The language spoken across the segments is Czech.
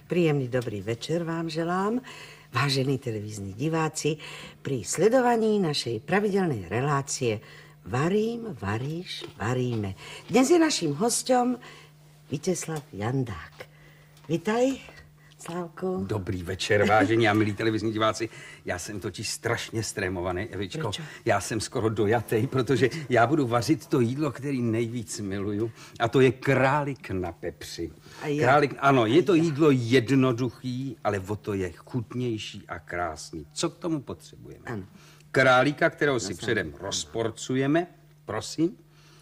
Príjemný dobrý večer vám želám, vážení televízni diváci, pri sledovaní našej pravidelnej relácie Varím, varíš, varíme. Dnes je naším hosťom Vítězslav Jandák. Vitaj, Slávku. Dobrý večer, vážení a milí televizní diváci. Já jsem totiž strašně strémovaný, Evičko. Proč? Já jsem skoro dojatý, protože já budu vařit to jídlo, který nejvíc miluju. A to je králík na pepři. Králík, ano, je to jídlo jednoduchý, ale o to je chutnější a krásný. Co k tomu potřebujeme? Ano. Králíka, kterého si předem rozporcujeme, prosím.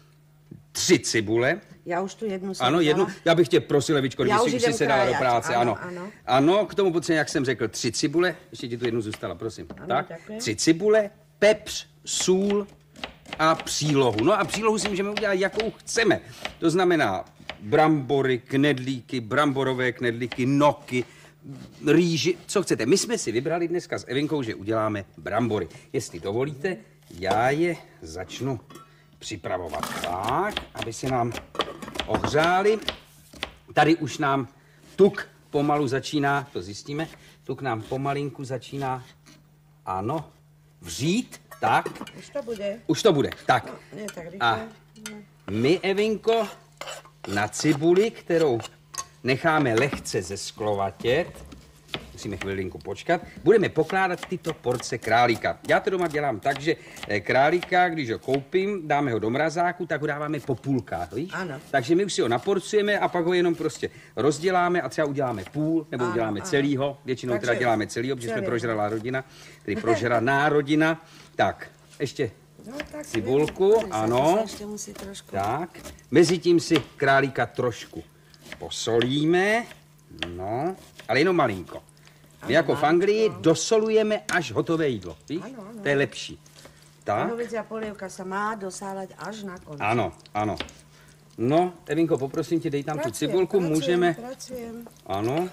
3 cibule. Já už tu jednu jsem Ano, jednu. Já bych tě prosil, Evičko, kdyby si se dala do práce. Ano. Ano, k tomu potřebujeme, jak jsem řekl, 3 cibule. Ještě ti tu jednu zůstala, prosím. Ano, tak, děkuji. 3 cibule, pepř, sůl a přílohu. No a přílohu si můžeme udělat, jakou chceme. To znamená brambory, knedlíky, bramborové knedlíky, noky, rýži, co chcete. My jsme si vybrali dneska s Evinkou, že uděláme brambory. Jestli dovolíte, já je začnu připravovat tak, aby se nám ohřáli. Tady už nám tuk pomalu začíná, to zjistíme, tuk nám pomalinku začíná, ano, vřít, tak. Už to bude. Už to bude, tak. Ne, tak rychle. A my, Evinko, na cibuli, kterou necháme lehce zesklovatět, musíme chvilinku počkat, budeme pokládat tyto porce králíka. Já to doma dělám tak, že králíka, když ho koupím, dáme ho do mrazáku, tak ho dáváme po půlkách, víš? Ano. Takže my už si ho naporcujeme a pak ho jenom prostě rozděláme a třeba uděláme půl, nebo Ano, uděláme ano. celýho. Většinou Takže teda děláme celýho, protože jsme celý. prožralá rodina, tedy prožraná rodina. Tak, ještě No, tak cibulku, pozri sa, ano. to sa ešte musí trošku. Tak, mezitím si králíka trošku posolíme, no, ale jenom malinko. My jako v Anglii dosolujeme až hotové jídlo, víš? Ano, ano. To je lepší. Tak, Panovicia polievka sa má dosáľať až na konci. ano, ano. No, Evinko, poprosím tě, dej tam tu cibulku, můžeme... Pracujem. Ano,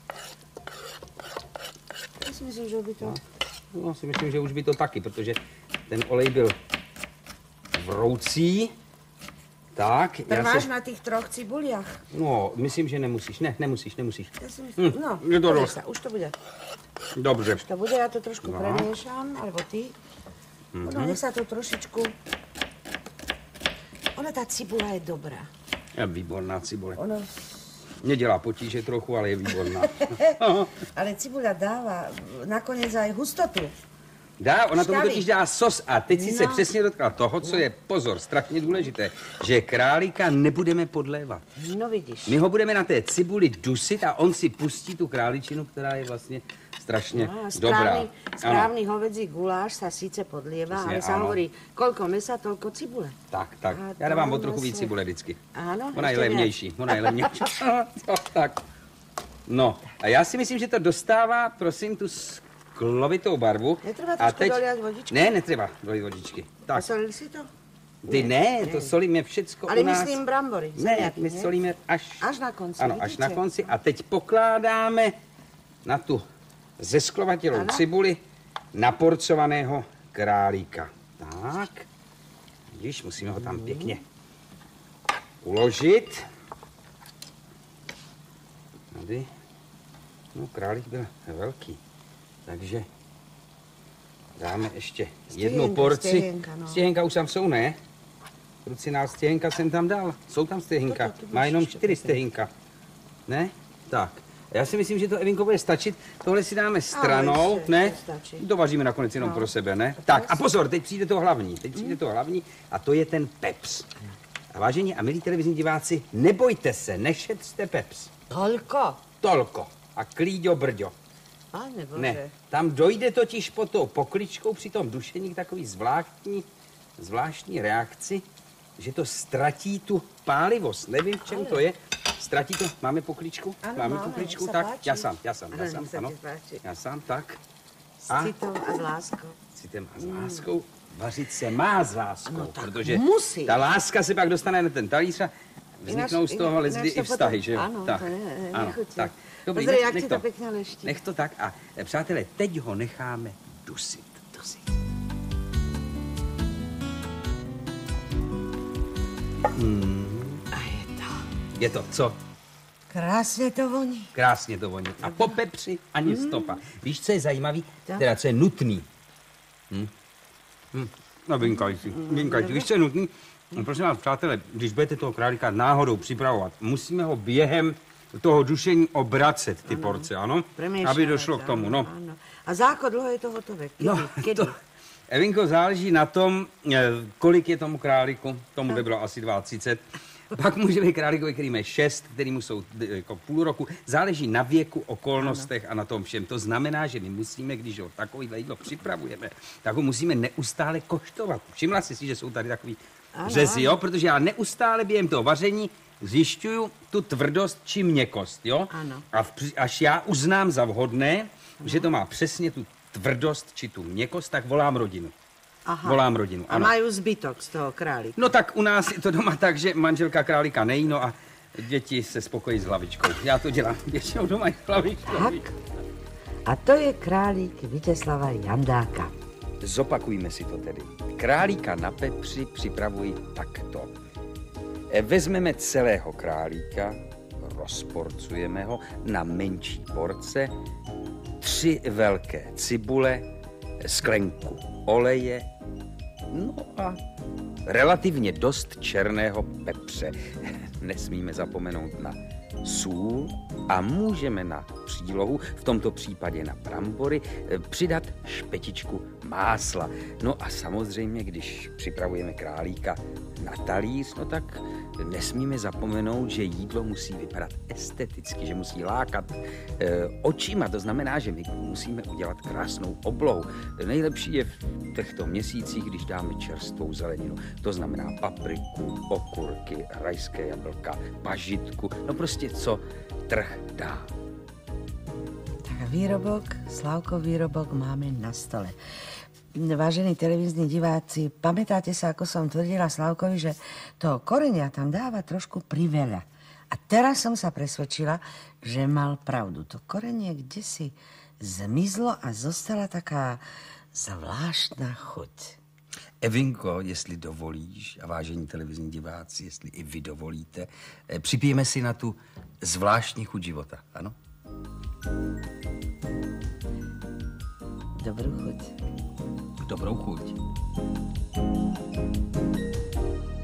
Ja si myslím, že by to... no, si myslím, že už by to taky, protože ten olej byl vroucí. Tak, Trváš na tých 3 cibuliach? No, myslím, že nemusíš. Ne, nemusíš. Ja si myslím, no, je to pozri dost. sa, už to bude. Dobře. Už to bude, ja to trošku No. premiešam, alebo ty. No, nech sa to trošičku... Ona, tá cibula je dobrá. Je výborná cibule. Ono... Mě dělá potíže trochu, ale je výborná. Ale cibula dáva nakoniec aj hustotu. Dá, ona tomu Šťavy. totiž dá sos a teď si se No. přesně dotkla toho, co je, pozor, strašně důležité, že králíka nebudeme podlévat. No vidíš. My ho budeme na té cibuli dusit a on si pustí tu králičinu, která je vlastně strašně dobrá. Správny hovedzí guláš sa síce podlieva, Přesně, ale sa ano. hovorí, koľko mesa, toľko cibule. Tak. A Já dávám to o trochu víc vlastně- cibule vždycky. Áno, Ona je ešte levnější, tak. No, a já si myslím, že to dostává, prosím, tu sklovitou barvu. Netreba A trošku doliať vodičky? Ne, netreba dolit vodičky. Tak, Posolili si to? ty ne, to solíme všecko Ale u nás. myslím brambory. Ne, zemiaky, my solíme až... Až na konci, Ano, až vidíte? na konci. A teď pokládáme na tu zesklovatělou Ano. cibuli naporcovaného králíka. Tak. Vidíš, musíme ho tam pěkně uložit. Tady. No, králík byl velký. Takže dáme ještě jednu porci. stěhenka, no. Stěhenka už tam jsou, ne? Ruciná stěhenka jsem tam dal. Jsou tam stěhenka. To Má jenom ještě 4 potom. stěhenka. Ne? Tak. Já si myslím, že to, Evinko, bude stačit. Tohle si dáme stranou, ještě ne? to stačí. Dovaříme nakonec jenom No. pro sebe, ne? Tak a pozor, teď přijde to hlavní. A to je ten pepř. A vážení a milí televizní diváci, nebojte se, nešetřte pepř. Toľko? Tolko. A klíďo brďo. Pane Bože. Ne, tam dojde totiž po tou pokličkou při tom dušení k takový zvláštní reakci, že to ztratí tu pálivost. Nevím, v čem to je. Ztratí to. Máme pokličku? Ano, máme máme, pokličku, nech sa tak? páči. Já sám, Ano, nech sa ano. ti páči. Já sám, tak. S citou a s láskou. Citem a s láskou. Vařit se má s láskou, No tak protože musí. ta láska se pak dostane na ten talíř a vzniknou z toho Ináč lezdy to i vztahy, potom- že jo? Ano, tak. to Ano, nechutí. tak. Dobrý, Pozri, jak nech ti to pěkně leští. Nech to tak a přátelé, teď ho necháme dusit. A je to. Je to co? Krásně to voní. Krásně to voní. A po pepři ani stopa. Víš, co je zajímavý? Co? Teda, co je nutný? No, vynikající. Víš, co je nutný? No, prosím vás, přátelé, když budete toho králíka náhodou připravovat, musíme ho během toho dušení obracet, ty porce, ano? Aby došlo k tomu, no. Ano. A za ako dlouho je to hotové? Kedy? To, Evinko, záleží na tom, kolik je tomu králíku. Tomu by bylo asi 32. Pak může být králíkovi, který má 6, který mu jsou jako půl roku. Záleží na věku, okolnostech a na tom všem. To znamená, že my musíme, když ho takovýhle jídlo připravujeme, tak ho musíme neustále koštovat. Všimla jsi si, že jsou tady takový řezy, jo? Protože já neustále během toho vaření zjišťuju tu tvrdost či měkkost, jo? Ano. A až já uznám za vhodné, že to má přesně tu tvrdost či tu měkkost, tak volám rodinu. Aha. Volám rodinu, A ano. mají zbytok z toho králíka. No tak u nás je to doma tak, že manželka králíka nejí, no a děti se spokojí s hlavičkou. Já to dělám většinou doma i s hlavičkou. Tak. A to je králík Vítězslava Jandáka. Zopakujme si to tedy. Králíka na pepři připravuji takto. Vezmeme celého králíka, rozporcujeme ho na menší porce, 3 velké cibule, sklenku oleje, no a relativně dost černého pepře. Nesmíme zapomenout na sůl a můžeme na přílohu, v tomto případě na brambory, přidat špetičku másla. No a samozřejmě, když připravujeme králíka na talíř, no tak nesmíme zapomenout, že jídlo musí vypadat esteticky, že musí lákat očima. To znamená, že my musíme udělat krásnou oblohu. Nejlepší je v těchto měsících, když dáme čerstvou zeleninu. To znamená papriku, okurky, rajské jablka, pažitku, no prostě co trh dá. Tak výrobok, Slavkov výrobok máme na stole. Vážení televízni diváci, pamätáte sa, ako som tvrdila Slavkovi, že toho korenia tam dáva trošku priveľa. A teraz som sa presvedčila, že mal pravdu. To korenie kdesi zmizlo a zostala taká zvláštna chuť. Evinko, jestli dovolíš, a vážení televizní diváci, jestli i vy dovolíte, připijeme si na tu zvláštní chuť života, ano? Dobrú chuť. Dobrou chuť.